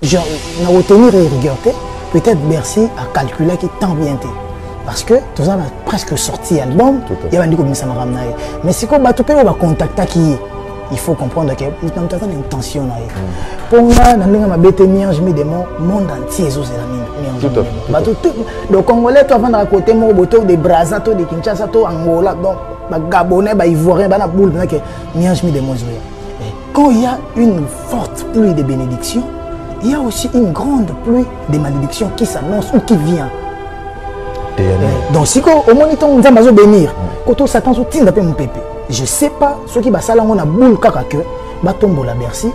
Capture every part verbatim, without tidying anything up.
Je vais retenir et regarder. Peut-être Bercy a calculé qu'il tant bien été. Parce que tout ça a presque sorti l'album. Il y a un peu de ça. Mais si on va contacter qui il faut comprendre qu'il y a une intention. Pour moi, dans le monde entier, c'est la même. Le Congolais, tu vas côté des Brazza, des Kinshasa, des Angola, des Gabonais, des Ivoiriens, des Boule, quand il y a une forte pluie de bénédictions, il y a aussi une grande pluie de malédictions qui s'annonce ou qui vient. Donc, si au moniteur, on va bénir, quand on s'attend au titre mon pépé. Je ne sais pas ce qui va s'allonger on a boule kaka que va tomber la Bercy.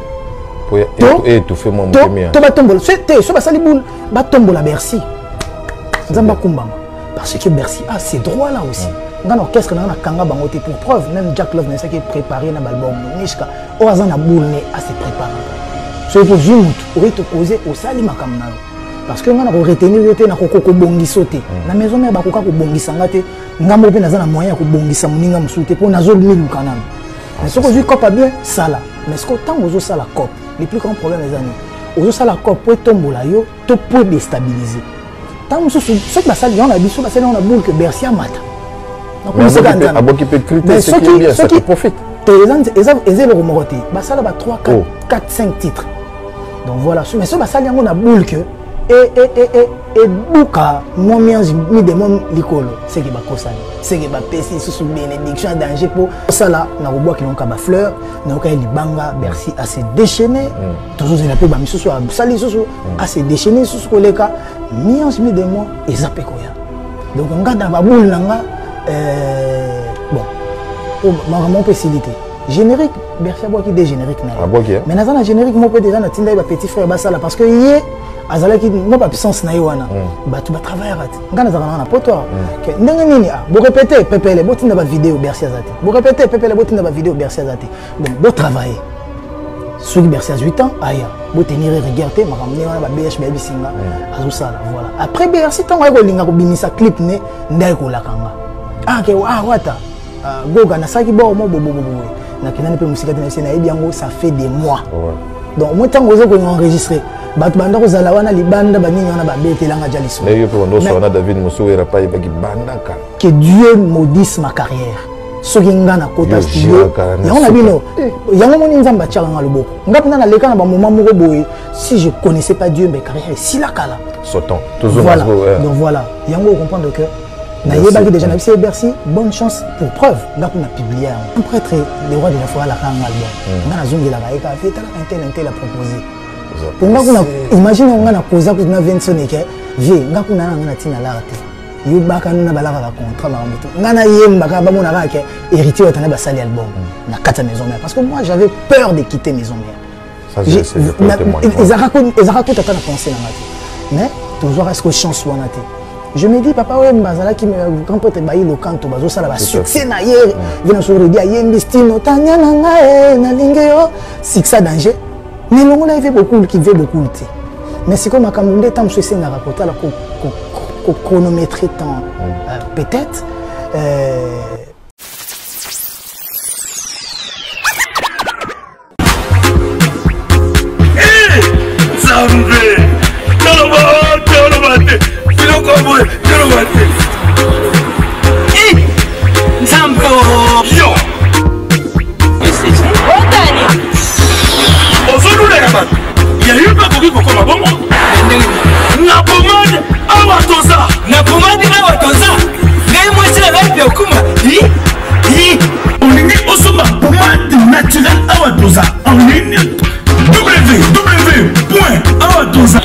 Et tout fait mon premier. Tu vas tomber. C'est ce va salir boule va tomber la Bercy. Zamba kumbama. Parce que Bercy a ces droits là aussi. Dans l'orchestre on a kanga bangote pour preuve même Jack Love n'est ça qui est préparé dans l'album Nishka. Oazana boule né à se préparer. Ce que je montre, on va te poser au sali makamna. Parce que on a retenir na kokoko bongi sauter. La maison mère ba koka ko bongi sangate. Ngambo pe nazana moyen ko bongisa muninga musute pour nazo milu kanam. Mais ce que je cope bien ça là. Mais ce que tant ozo ça la cope, le plus grand problème les amis. Ozo ça la cope pour tombola yo, to pour déstabiliser. Tant musu ce que ça on a biso ça on a boule que Bercy a mata. Donc c'est quand a qui peut critiquer ce qui est bien, ça qui profite. Les gens ils le remoroté. Ba ça là ba trois quatre cinq titres. Donc voilà, mais ce que ça on a boule que et et et et et bouka mon mien mi de mon licolo c'est qui va causer c'est qui va passer sous bénédiction danger pour ça là na robois qui n'ont qu'à fleur na ka libanga Bercy à se déchaîner toujours il a peu ba miso so sali so à se déchaîner sous ce coleka mien mi de mon et zapé koya donc on garde ba boule nanga euh bon pour ma facilité générique Bercy a bois qui des génériques na mais na ça générique mon peut déjà na tinda ba petit frère ba ça là parce que hier azala ki mo pas puissance na yoana ba tu ba travailler rat ngana za na poto ke ndenge nini ah bo répéter pepele bo tinda ba vidéo Bercy azate bo répéter pepele bo tinda ba vidéo Bercy azate bon bo travailler ceux qui Bercy a huit ans aya bo tenir regarder ma ramener wana ba B H baby singa azu sala voilà après Bercy tant ko linga ko binisa clip ne ndai ko lakanga ah ke ah wata goga na saki bo mo bo bo bo na kinani pe musika tena sena ebi yango ça fait des mois donc moi tant ozo ko enregistrer batbanda ko zala wana libanda banini wana babetelanga jaliso mais yo pe ndo so na David Moussouera pa ibaki bandaka que Dieu maudisse ma carrière soki ngana kota studio yango na bino yango moni nzamba tchanga loboko ngapina na leka na ba moment moko boye si je connaissais pas Dieu mais carrière si la kala sautant toujours voilà donc voilà yango comprendre que na yebaki déjà na bisi Bercy bonne chance pour preuve ngapina publier un prêtre le roi de la foi la kanga album ngana zongela ba eka fait tala intel intel a proposé pour moi imagine on a posé que na vingt sonné vie ngaku na ngana tina la te yo baka na balaka ba contrat ba mboto ngana yemba ka ba mona ka ke héritier otana ba sali album na kata maison mère parce que moi j'avais peur de quitter maison mère ça c'est ils racontent ils racontent ta pensée na ngati mais toujours est-ce que chance wana te je me dis papa ouais mbazala qui me quand peut-être bailler le canto bazo sala ba succès na hier vient sur le dia yembi style tanya na nga na lingeo six danger. Mais on a vu beaucoup qui veut beaucoup lutter. Mais c'est comme à Cameroun, tant que je sais n'a raconté la chronométrer temps peut-être. Il y a eu pas de pour comme bon. La pommade awatosa. La pommade awatosa. Les moi c'est la vie au kuma. Hi hi. On est au sommet pommade naturelle awatosa. En ligne w w point awatosa.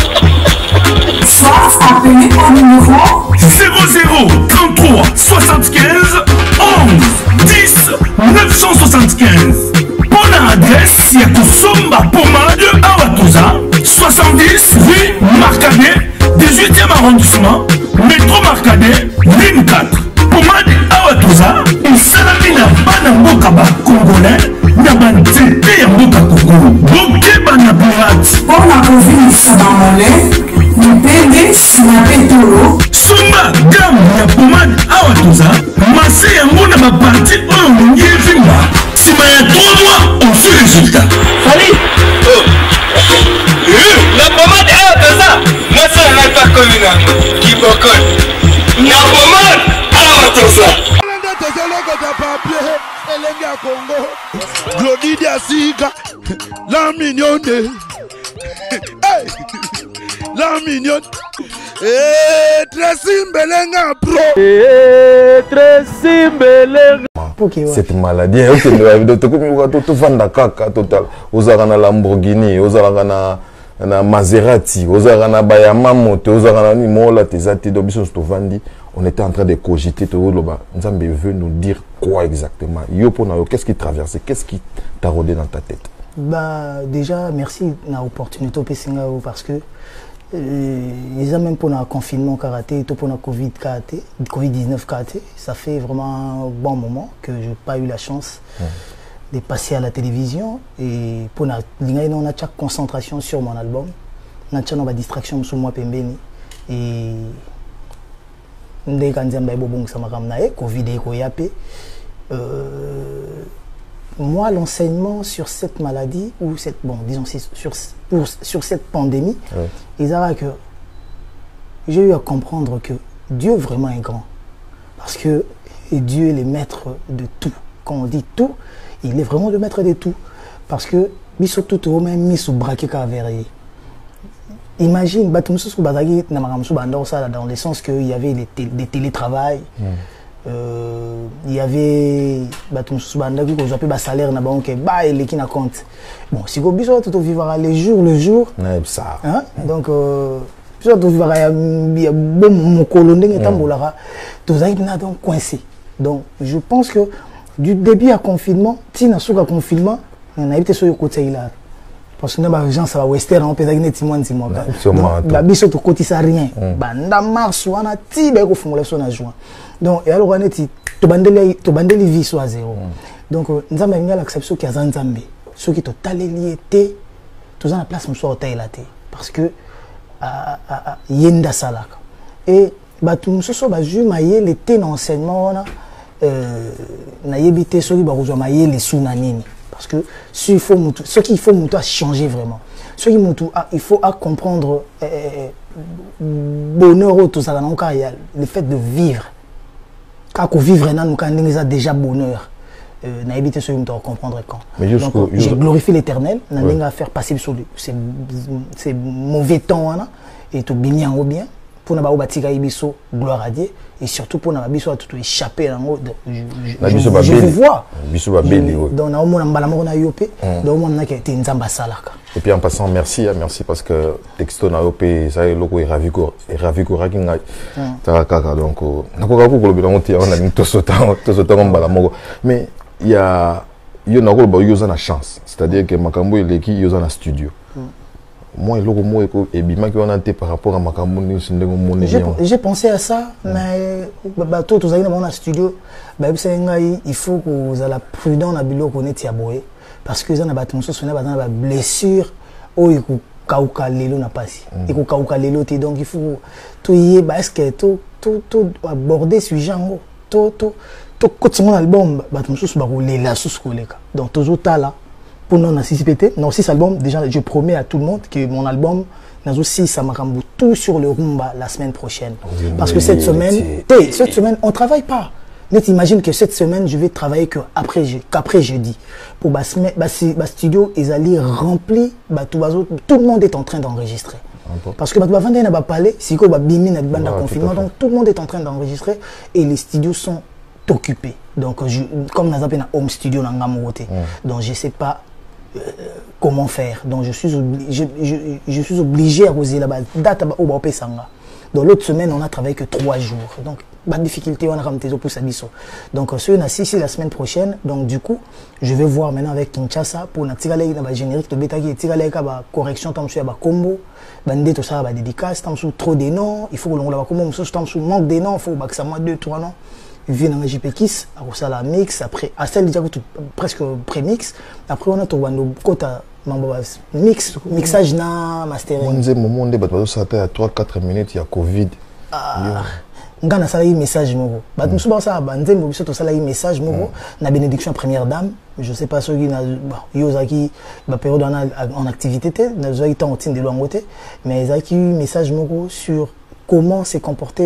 Soit appelé au numéro zéro zéro trente-trois soixante-quinze onze dix neuf cent soixante-quinze. Bonne adresse, il y a Kosomba Pommade Awatosa, soixante-dix rue Marcadet, dix-huitième arrondissement, métro Marcadet, ligne quatre. Pommade Awatosa, et Salamina Banamboka Congolais, Nabanzete Yamboka Congo, Boke Banaburat. Pour la Covid, ça dans mon lait, le P D, Sinapé Toro. Sumba Gam ya Pommade Awatosa, Massé Yamona Baparti Oyo Yevimba. Si il y a trois mois, on fait le résultat. Allez! Oh. ya Congo Glody Diasiga la mignonne hey. La mignonne eh Tracy Mbelenga pro eh Tracy Mbelenga okay, ouais. Cette maladie ok de to comme to to vanda kaka total ozaka na Lamborghini ozaka na na Maserati ozaka na bayama moto ozaka na ni mola tezati do biso to vandi. On était en train de cogiter tout là-bas. Nzambe veut nous dire quoi exactement. Yo pona yo qu'est-ce qui traverse, qu'est-ce qui t'a rôdé dans ta tête? Bah déjà merci na opportunité au parce que euh, ils ont même pour le confinement karaté, tout pour le Covid karaté, Covid dix-neuf karaté, ça fait vraiment un bon moment que je n'ai pas eu la chance mmh. de passer à la télévision et pour la on a chaque concentration sur mon album, on a chaque distraction sur moi pembeni et moi l'enseignement sur cette maladie ou cette bon disons sur pour, sur cette pandémie ouais. ils avaient que j'ai eu à comprendre que Dieu vraiment est grand parce que et Dieu est le maître de tout. Quand on dit tout, il est vraiment le maître de tout parce que biso tout au même mis sous braquet caverier. Imagine, dans le sens qu'il y avait des, té des télétravail, mm. euh, il y avait des salaires qui na compte. Bon, si vous avez tout vivre les jours le jour, ça. Hein? Donc, euh, si vous vivre il y a bon colonie qui est donc coincé. Donc, je pense que du début à confinement, si nous sommes à confinement, on a été sur le côté là. Parce que les gens ça va western on peut gagner timon timon la biso to kotisa rien banda mars wana ti ba ko fungula so na juin donc et alors on est to bandeli to bandeli vie soit zéro donc nzamba ngala acception ki azanzambe ceux qui to taleli té tous en la place me soit hôtel là té parce que a yenda salaka et ba tout so ba ju maye le té enseignement wana euh na yebité so ki ba ko maye les sunanini. Parce que ce qu'il faut, ce qu'il faut changer vraiment. Ce qu'il faut, il faut à comprendre euh, bonheur tout ça dans il y a le fait de vivre. Quand on vivre nous quand on a déjà bonheur. Euh, n'a évité ce qu'il faut comprendre quand. Donc j'ai glorifié l'Éternel, n'a ouais. à faire passer sur ces mauvais temps là et tout bien ou bien pour n'avoir bâti biso gloire à Dieu et surtout pour n'avoir biso tout échapper en haut je je vous vois biso ba beli donc na omona mbala moko na yopé donc on a été nzamba salaka et puis en passant merci merci parce que texto na yopé ça est loko ravi ko ravi ko rakinga ta kaka donc na ko ka ko lo bilongo ti on a to sota to sota mbala moko mais il y a yo na ko ba yo za na chance c'est-à-dire que makambo eleki yo za na studio. Moi, par rapport à ma j'ai pensé à ça, mais tout tous dans mon studio, il faut que vous soyez prudent dans le qu'on parce que ça n'a pas de blessure ou il faut kauka lelo na pasi il faut kauka lelo donc il faut tout y est que tout tout tout aborder ce genre tout tout tout continuer l'album donc toujours là. Pour non assister, non six albums, déjà je promets à tout le monde que mon album n'a aussi ça m'a tout sur le rumba la semaine prochaine. Oui, parce que cette semaine, hey, cette semaine on travaille pas. Mais t'imagines que cette semaine je vais travailler que après qu'après jeudi. Pour bas bas studio ils allaient remplir bah tout tout le monde est en train d'enregistrer. Parce que bah tu n'a pas parlé, si quoi bah bimi na banda confinement donc tout le monde est en train d'enregistrer et les studios sont occupés. Donc je, comme nous appelons home studio dans Ngamogote. Donc je sais pas Euh, comment faire. Donc je suis obligé, je, je, je suis obligé à poser la date au Bopé Sanga. Dans l'autre semaine, on a travaillé que trois jours. Donc pas de difficulté, on a ramené au pouce à Bisso. Donc ce on a six la semaine prochaine. Donc du coup, je vais voir maintenant avec Kinshasa pour na tirale na générique de bêta qui tirale ka correction tam sur ba combo, bandé tout ça ba dédicace, tam sur trop des noms, il faut que l'on la combo, tam sur manque des noms, il faut que ça moi deux trois noms. Vient dans J P Kiss, après ça la mix, après à celle déjà presque pré-mix, après on a tout le côté mix, mixage na mastering. On dit moment de battre ça à trois quatre minutes il y a Covid. Ah, on a ça un message moko. Bah nous souvent ça, bah nous biso tout ça un message moko na bénédiction première dame. Je sais pas ceux qui na yozaki ba période en activité té, na zoi temps de loin côté, mais zaki message moko sur comment se comporter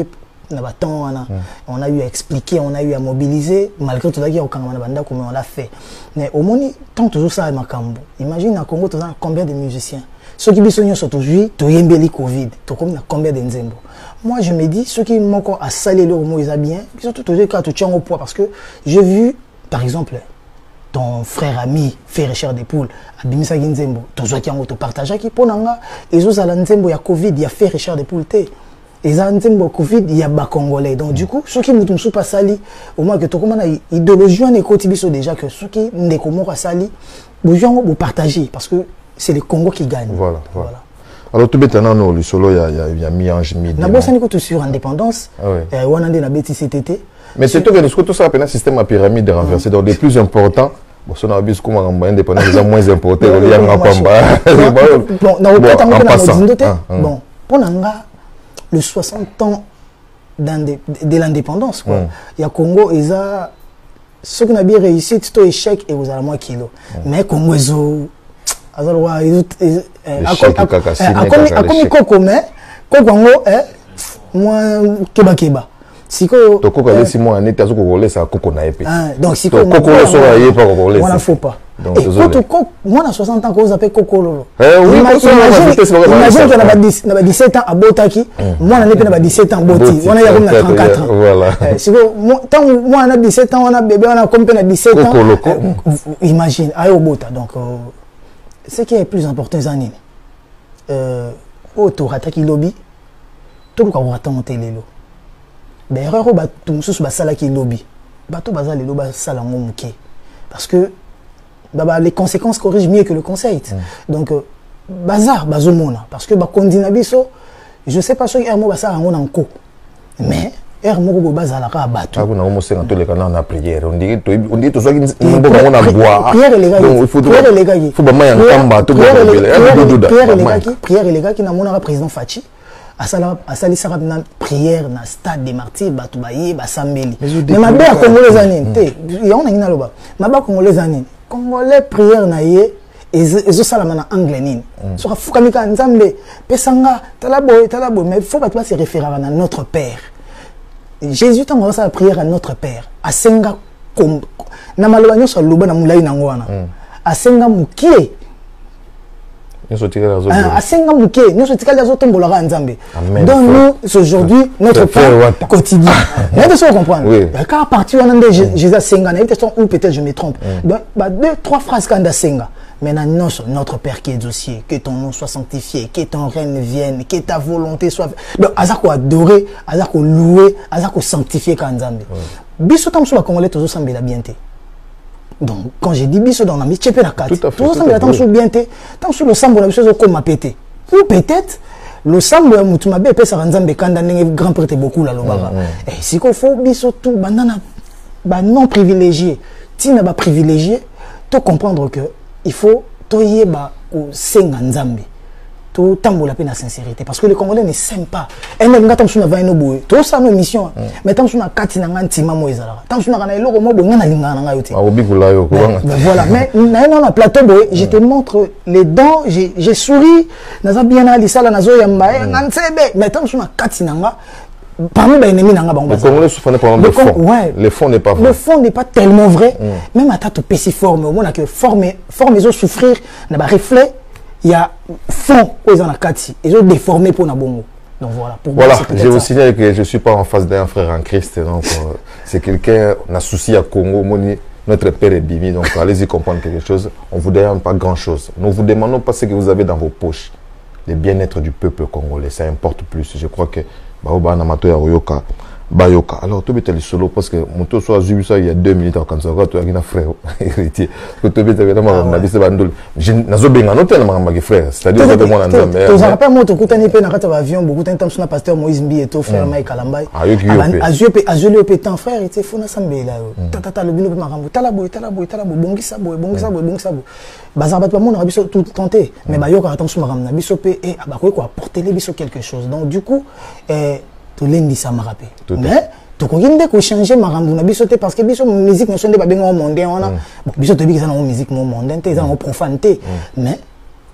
on a eu à expliquer, on a eu à mobiliser, malgré tout ça, on l'a fait. Mais au moins, tant toujours ça, imagine à Congo, combien de musiciens. Ceux qui sont aujourd'hui, tu as eu Covid, tu as combien de nzembo. Moi, je me dis, ceux qui m'ont encore à saler leur mot, ils ont bien, ils sont tous les cas, tu tiens au poids. Parce que j'ai vu, par exemple, ton frère ami, frère cher des poules, Abimisa Nzembo, tu as qui ont partagé, qui pour nanga, ils ont à Nzembo, il y a Covid, il y a frère cher des poules, ils ont Nzembo Covid, il y a bas Congolais. Donc, du coup, ceux qui ne sont pas salis, au moins que tu as une idéologie, on est côté déjà que ceux qui ne sont pas salis, vous partagez. Parce que c'est le Congo qui gagne. Voilà, voilà. voilà. Alors, tout maintenant, nous, le solo, il y a mi-ange, mi-démon. Nous avons tout sur indépendance. On a des B T C T T. Mais c'est tout que tout ça, un système à pyramide de renverser. Donc, les plus importants, bon, si on a vu ce qu'on a indépendant, les moins importants, il y a un combat. Bon, bon, pour le soixante ans de l'indépendance, il y a Congo, il y a ceux qui ont bien réussi, c'est un échec et vous avez moins kilo. Mais Congo, alors, il keba keba. Siko to koko le simo ane tazo koko le sa koko na épée. Donc siko koko le so aye pas koko le. On n'en faut pas. Donc désolé. Moi à soixante ans qu'on appelle koko lolo. Eh oui, imagine qu'on a dix-sept ans à Botaki, moi on a dix-sept ans Boti, on a comme trente-quatre ans. Voilà. Siko tant moi on a dix-sept ans, on a bébé, on a comme peine dix-sept ans. Imagine aye au Bota. Donc ce qui est plus important les années. Euh autour attaque lobby. Tout le monde attend télé lo. Mais erreur ba tout sous ba sala qui lobby. Ba to baza le lo ba sala ngomuke. Parce que bah, les conséquences corrigent mieux que le conseil. Mm. Donc bazar bazomona parce que ba kondina biso je sais pas ce que mo ba sala ngona nko. Mais er moko bo bazala ka bato. Ah vous na mo senga tous les canaux na prière. On dit on dit tout ça qui mbo ba ngona bois. Prière les gars. Il faut prière les gars. Faut ba maya nkamba to ba bele. Prière les gars. Prière les gars qui na mona président Fachi. Asali sarab na prière na stade des martyrs batu baye basambeli mais ma belle congolais anine te ya on ngina loba ma ba congolais anine congolais prière na ye ezo salama na anglais nini so fuka mika nzambe pesanga talabo talabo mais faut pas se référer à notre père Jésus tango sa prière à notre père asenga kom na maloba nyoso loba na mulai na ngwana asenga mukie asenga muke nous sotikala zo tombolaka nzambe donc nous aujourd'hui notre père quotidien mais de se comprendre car à partir de Jésus asenga na était ou peut-être je me trompe donc bah deux trois phrases quand asenga maintenant notre père qui est dossier que ton nom soit sanctifié que ton règne vienne que ta volonté soit donc azako adorer azako louer azako sanctifier quand nzambe biso tam sur la congolais toujours sambela bienté. Donc, quand j'ai dit biso dans la mise, tu peux la carte. Tout à fait. Tout ça, mais sur bien té. Tant sur le sambo, la chose comme ma pété. Ou peut-être, le sambo, tu m'as bien fait ça, Ranzambe, quand on grand prêtre beaucoup là, l'obara. Et si qu'on faut biso tout, banana, non privilégié, tu n'as pas privilégié, tu comprendre que il faut, tu y es, bah, au Senganzambe. Tout tambo la peine la sincérité parce que les Congolais ne s'aiment pas. Et même quand on a vingt nobles, tout ça nos missions. Mais tant qu'on a quatre nangan tima moizala. Tant qu'on a gagné l'euro mo bonga na linga na yote. Ah obi kula yo. Voilà. Mais na na plateau boy, je te montre les dents. J'ai j'ai souri. Naza bien ali sala nazo yamba. Nansebe. Mais tant qu'on a quatre nanga. Parmi les ennemis nanga bango. Les Congolais souffrent pas de fond. Ouais. Le fond n'est pas vrai. Le fond n'est pas tellement vrai. Même à ta tout pessi forme. Au moins que forme forme ils ont souffrir. Na ba reflet. Il y a fond aux en Akati, ils ont déformé pour Nabongo. Donc voilà. Pour voilà, je vous signale que je ne suis pas en face d'un frère en Christ. Donc euh, c'est quelqu'un, on a souci à Congo, moni, notre père est bimi. Donc allez-y comprendre quelque chose. On ne vous demande pas grand-chose. Nous vous demandons pas ce que vous avez dans vos poches. Le bien-être du peuple congolais, ça importe plus. Je crois que Baoba Namato Yaroyoka. Bayoka. Alors, tu es solo parce que mon tour soit il y a deux minutes quand ça va, tu as un frère héritier. Tu es vraiment ma vie, c'est bandol. Je n'ai pas noté ma frère. C'est-à-dire que moi, on a un tu as pas moi, tu as un peu dans avion, beaucoup de temps sur le pasteur Moïse Mbi et ton frère Mike Kalambay. Ah, yo qui azulé pétant frère, il faut n'assembler là. Tata le bilo marambo, talaboy, talaboy, talaboy, bongisa boy, bongisa boy, bongisa boy. Bazabat pas mon on a biso tout tenté, mais bayoka attention maramna biso pe et abakoy quoi apporter les biso quelque chose. Donc du coup, eh tout l'indi ça m'a rappelé. Mais tout qu'on vient de changer ma rambo na biso parce que biso musique ne sonne pas bien au monde on a biso te dit que ça na musique mon monde t'es en profanité mais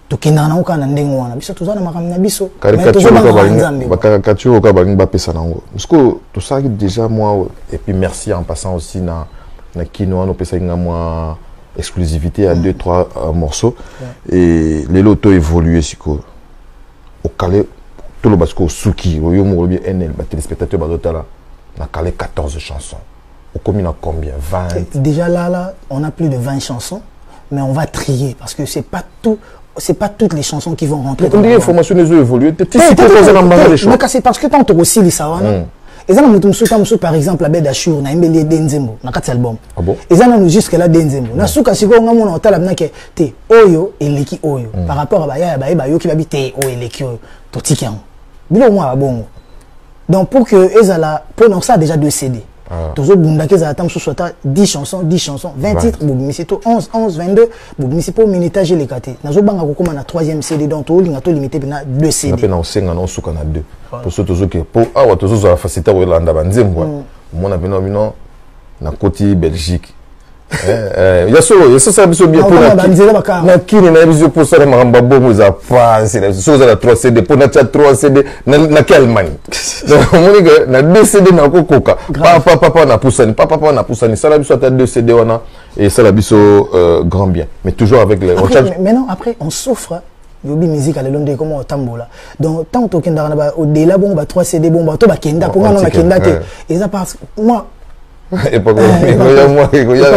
tokenda na oka na ndengo wana biso tozana makambo na biso caricature ka caricature ka balingi ba pesa nango parce que tout ça déjà moi et puis merci en passant aussi na na kino wana pesa nga moi exclusivité à deux trois morceaux et les lotos évoluer siko au calé tout le basco suki yo mo bien N L ba téléspectateur ba dotala na calé quatorze chansons au commune à combien vingt déjà là là on a plus de vingt chansons mais on va trier parce que c'est pas tout c'est pas toutes les chansons qui vont rentrer. Comme les formations les ont évolué. Mais c'est parce que tant que aussi les sawana. Et ça nous musuta par exemple la bête d'Ashur na imbeli Denzembo na quatre albums. Ah bon? Et ça nous jusque là Denzembo. Na suka siko nga mona otala na ke te oyo eleki oyo par rapport à baya ba ba yo ki babi te oyo eleki oyo to tikian. Bilo moi bongo. Donc pour que ezala pour non ça déjà deux C D. Toujours bundake za tam soit dix chansons, dix chansons, vingt titres, boum c'est tout onze, onze, vingt-deux, boum c'est pour minutage les caté. Nazo banga ko comme na troisième C D donc to linga to limité na deux C D. Na pe na osenga na suka na deux. Pour ceux toujours que pour ah wa toujours la facilité au landa banzembo. Mon na bino bino na côté Belgique. Eh ya so ya so ça biso bien pour na na kini na biso pour ça maramba bomo za pas c'est la chose à la trois C D pour na trois C D na quelle Allemagne. Donc na deux C D na kokoka. Papa papa na poussani papa papa na poussani ça la biso à deux C D on a et ça la biso grand bien mais toujours avec les mais non après on souffre yobi musique à l'Olonde comme au tambola donc tant que kenda na ba au delà bon ba trois C D bon ba to ba kenda pour moi na kenda te et ça parce moi et pas moi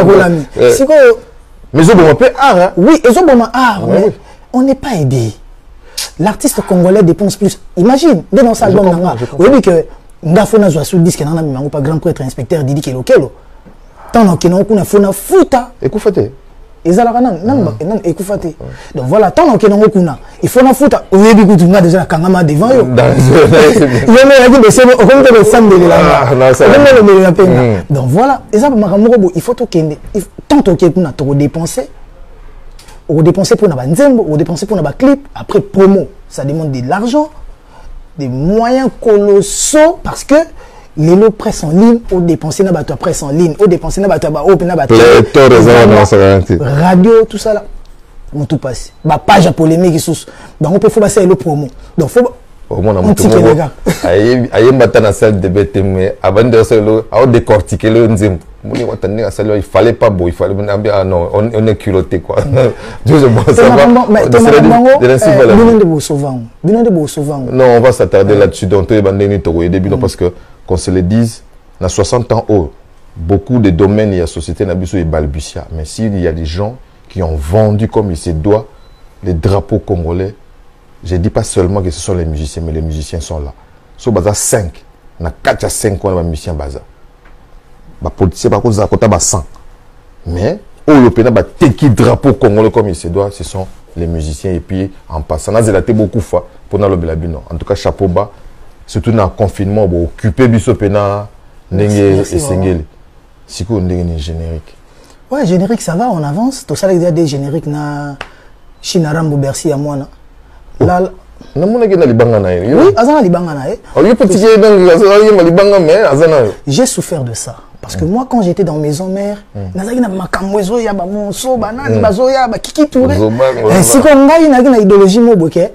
mais ils ont peu art oui ils ont art mais on n'est pas aidé l'artiste congolais dépense plus imagine dans sa album nanga oui que ndafona zo sous disque nana mi pas grand prêtre inspecteur Didi Kelokelo tant que non kuna fona futa ekufate ezalaka nan nan nan ekufate donc voilà tant que non kuna il faut na futa oyebi kutunga déjà kangama devant yo yo me yaki de sebo comme de sambele là non la peine donc voilà et ça makamoko il faut to kende tant que kuna to dépenser on dépenser pour na banzembo on dépenser pour na ba clip après promo ça demande de l'argent des moyens colossaux parce que les lots presse en ligne ou dépenser na bateau presse en ligne ou dépenser na bateau ba open na bateau radio tout ça là on tout passe ba page polémique sous donc on peut faut passer le promo donc faut au moins on tout ayi ayi mbata na salle de bête mais avant de ça le à décortiquer le nzim moni watani à salle il fallait pas beau il fallait ah non on on est culotté quoi je pense ça va binon de beau souvent binon de beau souvent non on va s'attarder là-dessus donc tu bandeni to au début parce que qu'on se le dise, dans soixante ans, oh, beaucoup de domaines et de sociétés n'abussent et balbutia. Mais s'il y a des gens qui ont vendu comme il se doit les drapeaux congolais, je ne dis pas seulement que ce sont les musiciens, mais les musiciens sont là. Sur Baza cinq, na quatre à cinq ans, les musiciens Baza. Les politiciens, par contre, ils ont cent. Mais, oh, le pays n'a teki drapeau congolais comme il se doit, ce sont les musiciens. Et puis, en passant, on a zélaté beaucoup de fois pour nous le bino. En tout cas, chapeau bas. Surtout dans le confinement, on occuper biso pena ndenge et singeli. Siko ndenge générique. Ouais, générique ça va, on avance. Tout ça il y a des génériques na Chinarambo Bercy à moi na. Là na mona ke na libanga na ye. Oui, azana libanga na ye. Oh, yo petit ke donc azana libanga mais azana. J'ai souffert de ça parce que moi quand j'étais dans maison mère, nazaki na makamwezo ya ba monso banani bazo ya ba kiki touré. Siko ngai na na idéologie mo boké.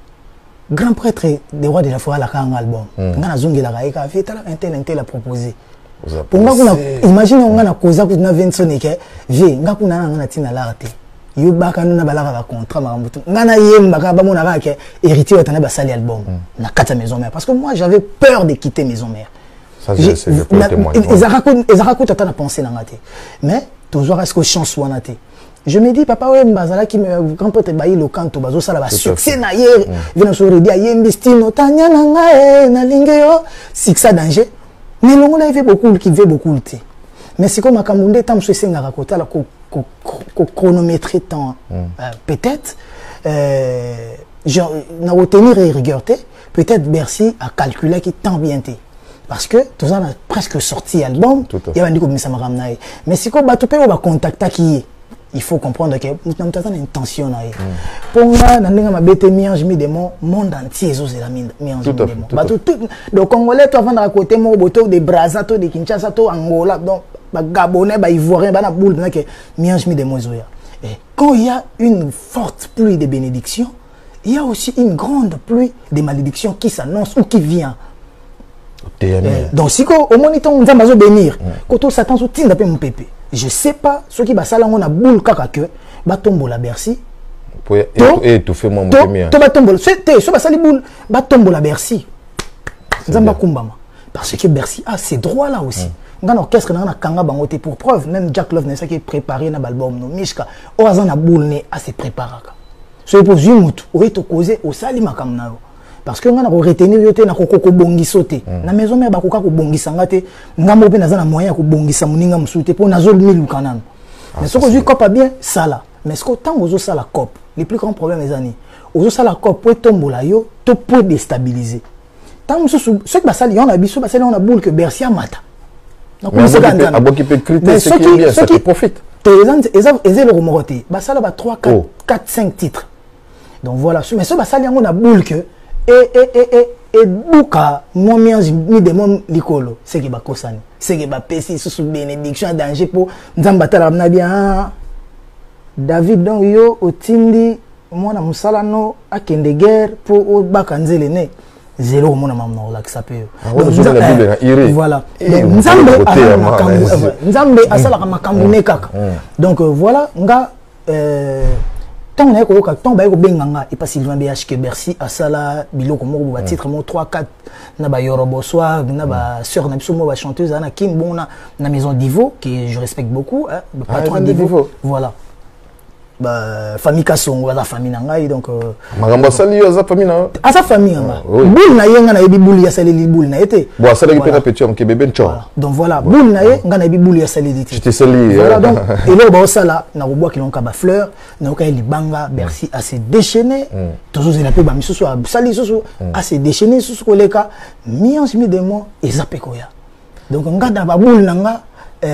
Grand prêtre des rois de la foi à la un album. On a zongé la raïka, un tel un tel a proposé. Pour moi, imagine on a causé pour na vingt sonné vie, nga kuna na na tina l'arté. Yo baka na balara ba contrat marambutu. Nga na yem baka ba mona ba ke héritier watana ba sali album. Na kata maison mère parce que moi j'avais peur de quitter maison mère. Ça c'est le témoignage. Ils racontent ils racontent tata na penser na ngate. Mais toujours est-ce que chance wana te. Je me dis, papa, ouais, Mbazala qui me grand peut-être bailler le canto, bazo ça la succès na hier, vient sur le dia yembistino, tanya nanga na lingeo, six ça danger. Mais l'on a fait beaucoup qui veut beaucoup lutter. Mais c'est comme à Kamboundé, tam se senga rakota la ko chronométrer temps, peut-être, je n'a retenir et regardé, peut-être Bercy a calculé qui tant bien été. Parce que tout ça a presque sorti album, il y a un dit comme ça m'a ramené. Mais c'est comme bateau on va contacter qui est. Il faut comprendre que nous avons une intention. Pour moi, nous avons bête miange mi démon monde entier zo c'est la miange mi démon. Bateau tout donc congolais toi vendre à côté mon boto de Brazza to de Kinshasa to Angola donc ba Gabonais ba Ivoirien ba na boule que miange mi démon zo ya. Et quand il y a une forte pluie de bénédictions, il y a aussi une grande pluie de malédictions qui s'annonce ou qui vient. Eh, donc si au moins on va bénir, quand on s'attend au titre d'après mon pépé, je sais pas ce qui va ça là on a boule kaka que va tomber la Bercy. Et tout fait mon premier. To va tomber, c'est ce va ça les boules va tomber la Bercy. Nzamba kumbama. Parce que Bercy a ses droits là aussi. Dans l'orchestre, on a kanga bangote pour preuve. Même Jack Love n'est pas qui est préparé dans l'album no Mishka. Oazan a boule né à se préparer. Ce qui pose une moute, ou est causé au salima comme nao. Parce que on a retenu yote na koko bongi sauté. Na maison mère bakoka ko bongi sangate. Ngambo pe na moyen ko bongi samuninga msouté pour nazol milu kanan. Mais ce que je cop bien ça là. Mais ce que tant aux ça la cop, les plus grands problèmes les années. Aux ça la cop pour tombola yo, to pour déstabiliser. Tant ce ce que ça on a biso ça on a boule que Bercy mata. Mais à quoi qui peut critiquer ce qui est bien, ça qui profite. Et le remoroté, bah ça là va trois, quatre, cinq titres. Donc voilà, mais ça bah ça on a boule que et et et et et bouka mon mien ni de mon likolo, c'est qui va kosani, c'est qui va péci sous bénédiction danger pour nzambata la na bien. David donc yo otindi moi na musala no akende guerre pour au bakanzele ne. Zéro mon maman là qui s'appelle voilà nzambe nzambe asala ka makambu ne kaka donc voilà nga tant on a ko ka tant ba ko benganga et pas Sylvain B H que Bercy asala biloko moko ba titre mo trois quatre na ba yorobo soir na ba sœur na biso mo ba chanteuse ana kim bon na na maison Divo que je respecte beaucoup hein patron Divo voilà bah famille Kasongo la famille nangai donc magamba sali yo za famille na asa famille nga boule na yenga na yebi boule ya saleli boule na été bon sali ki petit on ke bébé ncho donc voilà boule na ye nga na yebi boule ya saleli je te sali voilà donc et là ba sala na ko bois ki lonka ba fleur na ko libanga Bercy a se déchaîné toujours il a pe ba misusu a sali susu a se déchaîné susu ko leka mi en mi de mo et zape ko ya donc nga da ba boule na nga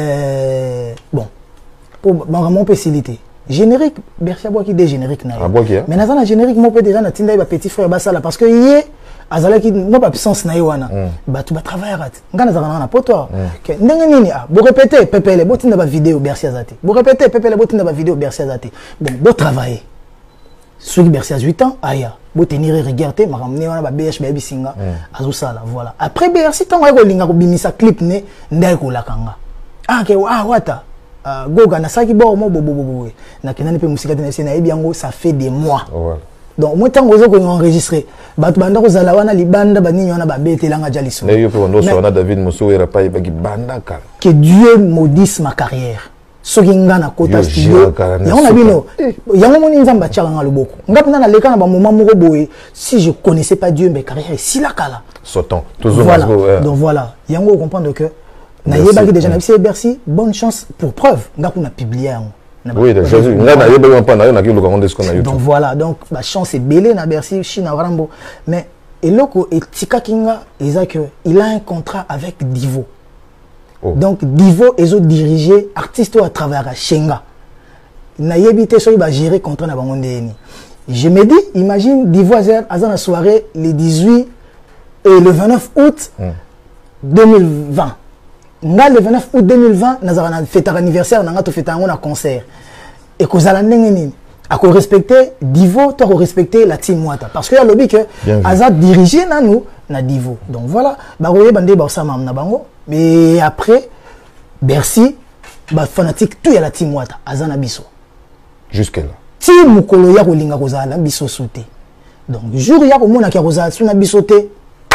euh bon pour vraiment facilité générique Bercy a bois qui des génériques na mais na zana générique mo peut déjà na tinda ba petit frère ba sala parce que yé azala ki mo ba puissance na yoana ba tu ba travailler rat ngana zana na poto que ndenge nini ah bo répéter pepele bo tinda ba vidéo Bercy azate bo répéter pepele bo tinda ba vidéo Bercy azate bon bo travailler ceux qui Bercy a huit ans aya bo tenir regarder ma ramener wana ba B H baby singa azu sala voilà après Bercy tant ko linga ko binisa clip ne ndai ko lakanga ah ke ah wata Goga na saki bo mo bo bo bo na kenani pe musika tena sena ebiango ça fait des mois donc moi tant ozo ko enregistrer ba banda ko zala wana libanda ba ninyo na ba betelanga jaliso na yo pe ndo so na David Moussouera pa ba ki banda ka que Dieu maudisse ma carrière so kinga na kota studio ya on a bino yango moni nzamba tchaka nga loboko ngapina na leka na ba moment moko boye si je connaissais pas Dieu mais carrière si la kala sautant toujours voilà. Donc voilà yango comprendre que na yebaki déjà na bisi Bercy bonne chance pour preuve nga kuna publier yango oui de Jésus nga na yebaki pa na yo na ki loka ndesko na YouTube donc voilà donc ba chance est belé na Bercy china rambo mais eloko etika kinga eza que il a un contrat avec Divo oh. Donc Divo ezo diriger artiste à travers à Shenga na yebite so ba gérer contrat na bango ndeni je me dis imagine Divo azana soirée le dix-huit et le vingt-neuf août mm. deux mille vingt. Nga le vingt-neuf août deux mille vingt nazara na fête anniversaire na nga to fête un concert et kozala ndenge nini ako respecter Divo to respecter la team Mwata parce que ya lobby que aza diriger na nous na Divo donc voilà ba roye bande ba osama na bango mais après Bercy ba fanatique tout ya la team Mwata aza na biso jusque là ti mukolo ya kolinga kozala biso sauté donc jour ya ko mona ka kozala suna biso te.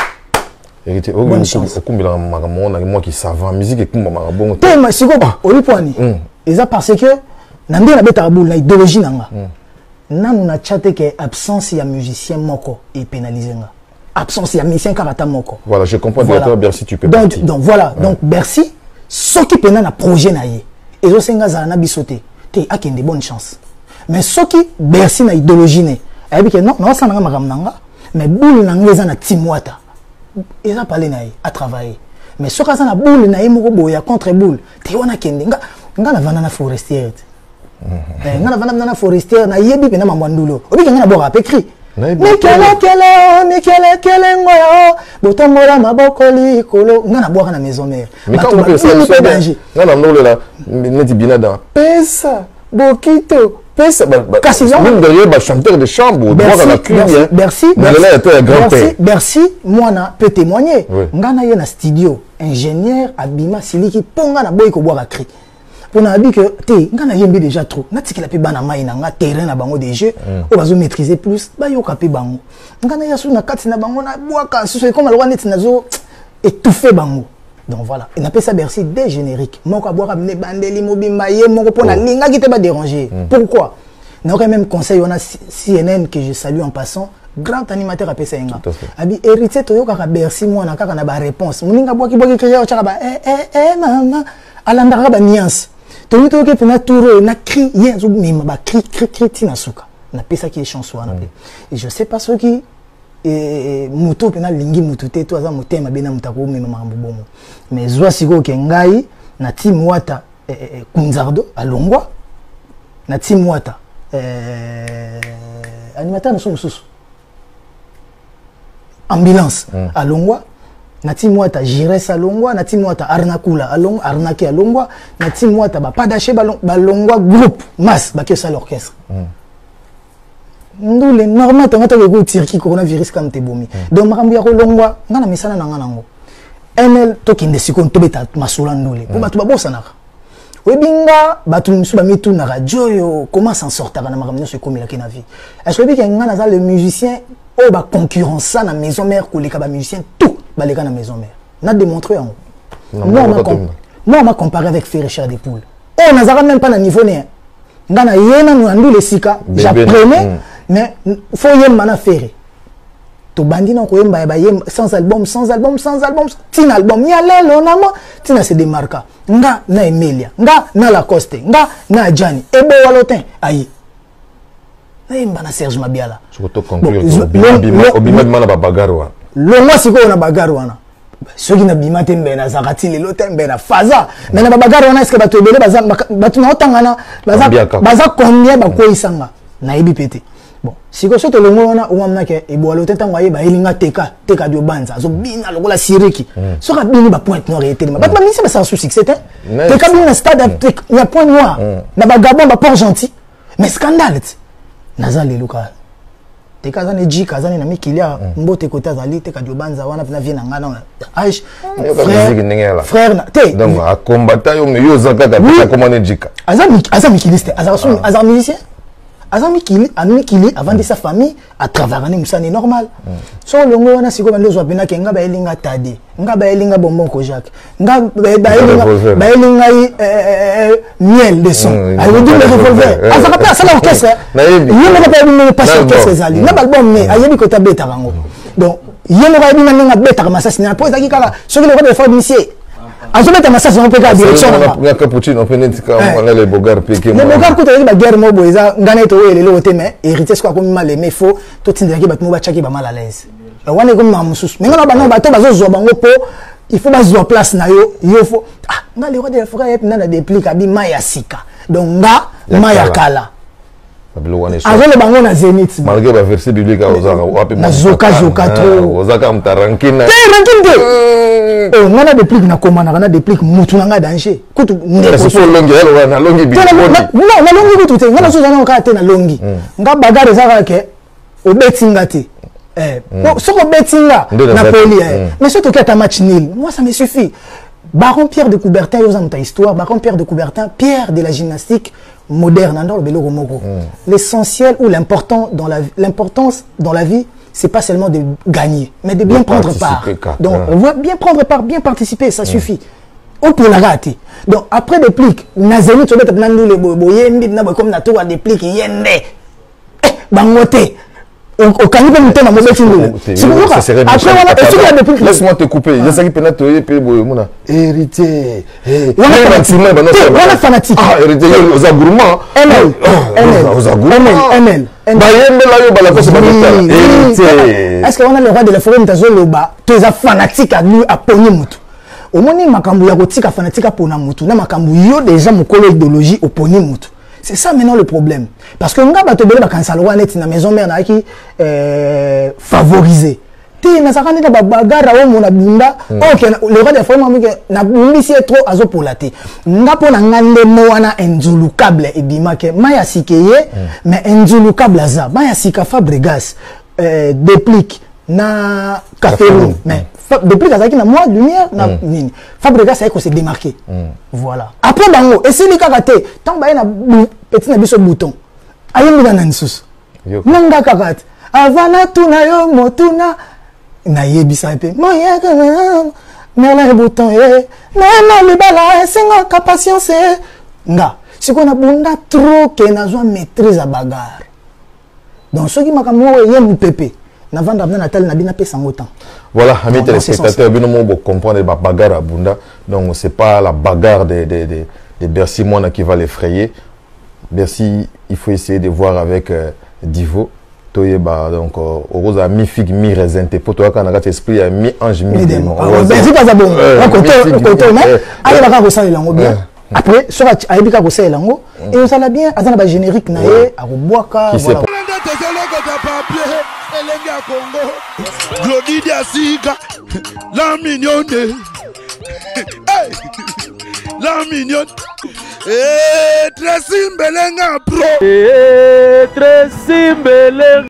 Bonne chance. Moi qui savant musique et kumba marabongo. Te ma siko ba oli poani. Et ça parce que nande na beta boule na idéologie nanga. Nanu na chatte que absence ya musicien moko et pénalisé nga. Absence ya musicien karata moko. Voilà, je comprends directeur Bercy tu peux donc, partir. Donc voilà, donc Bercy soki pena na projet na ye. Et zo senga za na bisoté. Te akende bonne chance. Mais soki Bercy na idéologie ne. Abi que non, non ça nanga makam nanga, mais boule nanga za na timwata. Ils ont parlé à travailler. Mais ce cas na boule na yemo boya contre boule. Te wana kende nga nga na vana na forestière. Eh nga na vana na forestière na yebi pe na mamwandulo. Obi nga na bora pécri. Mikele kele mikele kele ngoya botambola maboko likolo nga na bora na maison mère. Mais quand on peut ça nga na ndolo la neti bina da pesa bokito même derrière le chanteur de chambre, Bercy, Bercy, moi na peut témoigner. Ngana yé na studio, ingénieur Abima Siliki, ponga na boy ko boire à cri. On a dit que té, ngana yembi déjà trop. Na tiki la pe bana mai na nga terrain na bango des jeux, on va zo maîtriser plus, ba yo kapé bango. Ngana yasu na kati na bango na bois ka, ce comme le roi net na zo étouffé bango. Donc voilà, on appelle ça Bercy des génériques. Mon boire amener bandeli mobimba yé mon pour na linga qui te pas déranger. Pourquoi? On a même conseil on a C N N que je salue en passant. Grand animateur à Pessenga. Abi héritier toyo kaka Bercy moi na kaka na ba réponse. Moninga boki boki créer au chaka eh eh eh maman alandaka ba nuance. Toyo toyo ke pena touro na cri yen zo mima ba cri cri cri tina suka. Na pesa qui est chanson na pe. Et je sais pas ce qui et moto pena lingi moto te to aza motema bena mutako mema mambo bongo. Mais zwa siko ke ngai na team wata Kunzardo alongwa na team wata euh animateur na so mususu ambulance mm. à Longwa nati mwata Jires à Longwa nati mwata Arnakula à Longwa Arnaké à Longwa nati mwata ba Padaché ba Longwa groupe masse ba que ça l'orchestre nous les normal tant que go tirki coronavirus comme te bomi donc makambu ya ko Longwa ngana misana na ngana ngo nl to kinde sikon to beta masula ndule pour batu ba bosana webinga batu musu ba mitu na radio yo comment s'en sortir na makambu so comme la kina vie est-ce que bien ngana za le musicien oh bah concurrence ça na maison mère que les kaba musiciens tout bah les gars na maison mère n'a démontré en moi on m'a comparé avec Ferré Cher des Poules oh n'a même pas na niveau né ngana yena nous andu les sika j'apprenais mais faut yem mana Ferré to bandi na ko yemba ba yem sans album sans album sans album tin album ya lelo na mo tina se démarca nga na Emilia nga na Lacoste nga na Gianni e bo walotin ayi na Serge Mabiala. Surtout conclure au bima de mana bagarwa. Le moi c'est quoi on a bagarwa. Ceux qui na bima tembe na zakati le lotembe na faza. Mais na bagarwa est-ce que ba tobele baza batu na otangana baza baza combien ba ko isanga na ibi pété. Bon, si ko soto le ngo wana o mamna ke e bo lote tango ye ba elinga teka teka dio banza zo bina lokola siriki. So ka bini ba point noir et tellement. Ba ba misi ba sa sous succès té. Teka bina stade il y a point noir. Na ba gabon ba port gentil. Mais scandale. Nazali luka te kazane ji kazane na mikilia mbote kota zali te kadiobanza wana na vie na ngana aish frère frère te donc a combattre yo yo zakata pe comment jika azami azami kiliste azami azami musicien azami kili amikili avant de sa famille à travers ani musane normal so longo wana siko bando zo bina ke ngaba elinga tadi ngaba elinga bonbon ko Jacques ngaba ba elinga ba elinga miel de son ayo du le revolver azaka pa ça l'orchestre yemo ko pa bino pas orchestre zali na album mais ayebi ko tabeta bango donc yemo ko bino nga beta ma sasi na po ezaki kala so ki le ko de faire initier azobeta masasi on peut ka direction na cappuccino on peut netika on les bogar piqué les bogar ko te ba guerre mo boza ngana to ele lo te mais héritier quoi comme mal mais faut to tindira ki batmo ba chaki ba mal à l'aise wana comme mamususu mais ngana ba no ba to bazo zo bango po il faut bazo place na yo yo faut ah nga le roi de frère na na déplique abi maya sika donc nga maya kala avant le bango na Zénith malgré le verset biblique à Ozaka wapi na zoka zoka trop Ozaka mtarankina te rankinde oh ngana déplique na komana na déplique mutu na nga danger kutu ndeko so longi elo na longi bi non na longi kutu te ngana so zana ka te na longi nga bagare zaka ke obetinga te eh so ko betinga na poli mais surtout que ta match nul moi ça me suffit. Baron Pierre de Coubertin, il y a une histoire. Baron Pierre de Coubertin, Pierre de la gymnastique moderne. L'essentiel ou l'important dans la l'importance dans la vie, c'est pas seulement de gagner, mais de bien de prendre part. Donc, on voit bien prendre part, bien participer, ça suffit. On peut la rater. Donc, après des pliques, Nazéni, tu vas te prendre les boyens, comme na tour des pliques, yende, bangote. Au caniveau de temps, c'est pourquoi après laisse-moi te couper. Il y a ça qui peut être héritier. On est fanatique. Ah, héritier, aux agourmands. M L. Aux agourmands. M L. Est-ce qu'on a le roi de la forêt de Tazoloba? Tu es fanatique à lui à pogner mutu. Au moins, makambu ya gotika fanatique à pona mutu. Na makambu yo déjà mon collègue idéologie au pogner mutu. C'est ça maintenant le problème. Parce que nga bato bele ba kansalo wana na maison mère na ki euh favoriser. te na sakani na bagara o mona bunda OK le roi des formes que na bumbisi trop azopolate ngapo na ngande mo wana enzulu câble ebima ke maya sikeye mais enzulu câble aza maya sika Fabregas euh déplique na café room mais depuis que ça na moi lumière na nini Fabregas ça se démarquer voilà après bango et c'est les karaté tant ba na petit na biso bouton ayembi na nsusu nanga kakat avana tuna yo motuna na yebisa pe moya na na bouton eh na na libala senga ka patience nga siko na bunda trop que na zo maîtrise à bagarre donc ce qui m'a comme yem pepe na vendre na natal na bina pesa ngotan. Voilà, amis téléspectateurs, bien nous bon comprendre la bagarre à bunda. Donc c'est pas la bagarre des des des de Bercy Mona qui va l'effrayer. Bercy, il faut essayer de voir avec euh, Divo. Toyeba donc au rose à mi figue mi raisin te poto kana ka esprit à mi ange mi démon. Ben c'est pas ça bon. Côté côté mais allez va ka ça lango bien. Après sur aibika ko ça lango et ça la bien azana ba générique na ye a boaka voilà. Elenga Congo, Glody Diasika, la mignonne, hey, la mignonne, eh, Tracy Mbelenga pro, eh, Tracy Mbelenga.